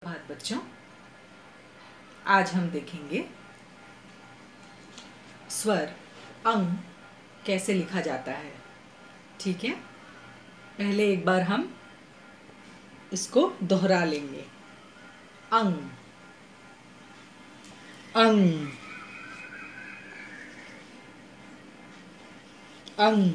सुप्रभात बच्चों, आज हम देखेंगे स्वर अंग कैसे लिखा जाता है। ठीक है, पहले एक बार हम इसको दोहरा लेंगे। अंग, अंग, अंग।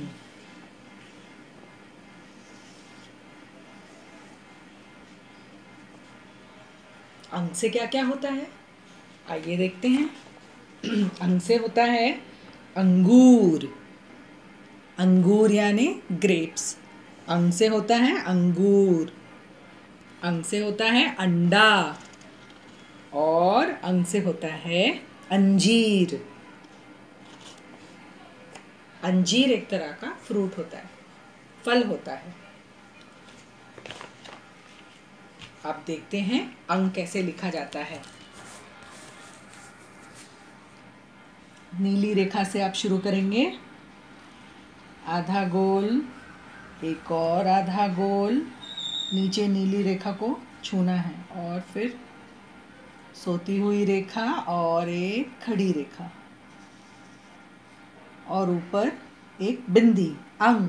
अंग से क्या क्या होता है, आइए देखते हैं। अंग से होता है अंगूर, अंगूर यानी ग्रेप्स। अंग से होता है अंगूर। अंग से होता है अंडा, और अंग से होता है अंजीर। अंजीर एक तरह का फ्रूट होता है, फल होता है। अब देखते हैं अंग कैसे लिखा जाता है। नीली रेखा से आप शुरू करेंगे, आधा गोल, एक और आधा गोल, नीचे नीली रेखा को छूना है, और फिर सोती हुई रेखा और एक खड़ी रेखा, और ऊपर एक बिंदी। अंग,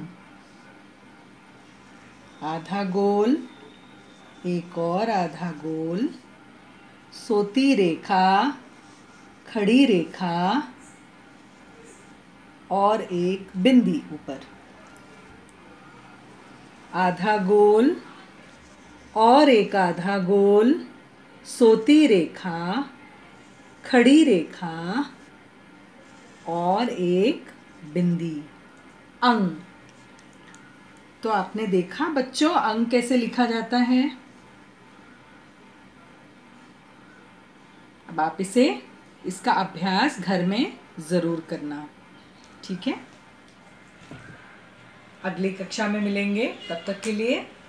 आधा गोल, एक और आधा गोल, सोती रेखा, खड़ी रेखा और एक बिंदी ऊपर। आधा गोल और एक आधा गोल, सोती रेखा, खड़ी रेखा और एक बिंदी। अंग। तो आपने देखा बच्चों अंग कैसे लिखा जाता है। अब आप इसका अभ्यास घर में ज़रूर करना। ठीक है, अगली कक्षा में मिलेंगे, तब तक के लिए